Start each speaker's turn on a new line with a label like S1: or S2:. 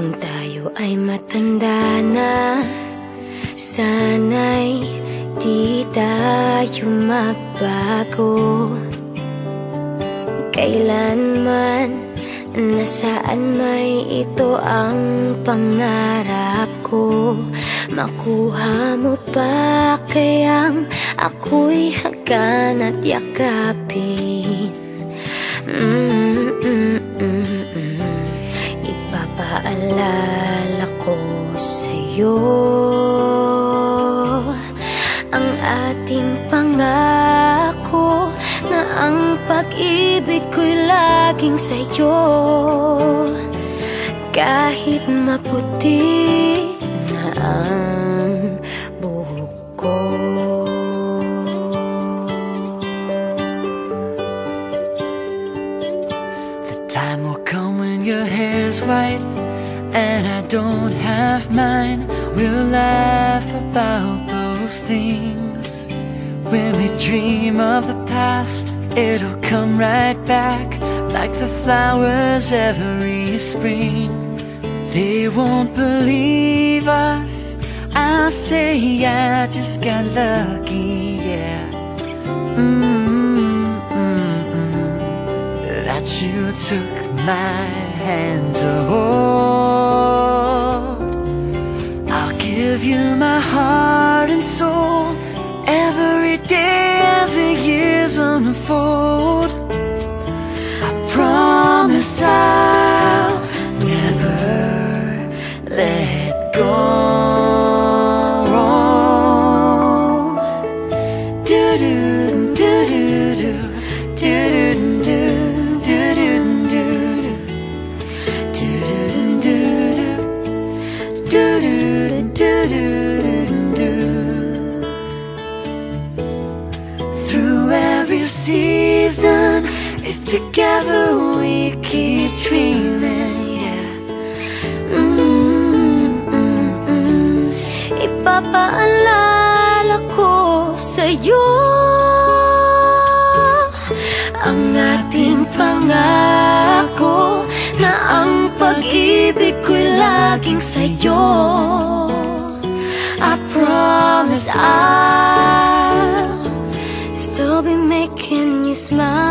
S1: Kung tayo ay matanda na, sana'y di tayo magbago. Kailanman, nasaan may ito ang pangarap ko. Makuha mo pa kayang ako'y hagan at yakapin. Ipapaalala ko sa'yo ang ating pangako na ang pag-ibig ko'y laging sa'yo. Kahit maputi na ang buhok ko.
S2: The time will come when your hair's white and I don't have mine. We'll laugh about those things. When we dream of the past, it'll come right back like the flowers every spring. They won't believe us, I'll say I just got lucky, yeah. That you took my hand to hold. I'll give you my heart and soul every day as the years unfold. I promise I'll never let go. Through every season, if together we keep dreaming, yeah.
S1: Ipapaalala ko sa'yo ang ating pangako na ang pag-ibig ko'y laging sa'yo. I promise I'll still be making you smile.